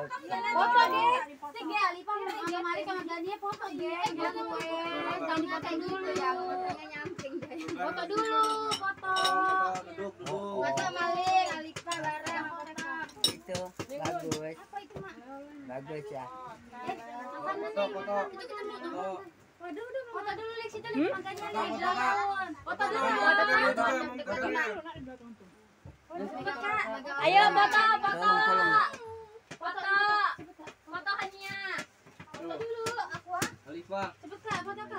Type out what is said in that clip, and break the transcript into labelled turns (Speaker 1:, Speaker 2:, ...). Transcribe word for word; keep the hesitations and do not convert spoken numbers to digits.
Speaker 1: Foto ge. Sige, Alipa mau kemari sama Dania foto ge. Jangan foto dulu ya. Foto dulu, foto. Foto maling, Alipa bareng foto.
Speaker 2: Itu bagus.
Speaker 1: Apa itu, Mak?
Speaker 2: Bagus ya.
Speaker 1: Foto, foto. Itu kita foto. Waduh, udah foto dulu Lik situ Lik makanya Lik daun. Foto dulu. Foto dulu. Ayo foto, foto. Foto. Foto Hania. Foto dulu aku ah.
Speaker 3: Alifa.
Speaker 1: Cepet Kak, foto Kak.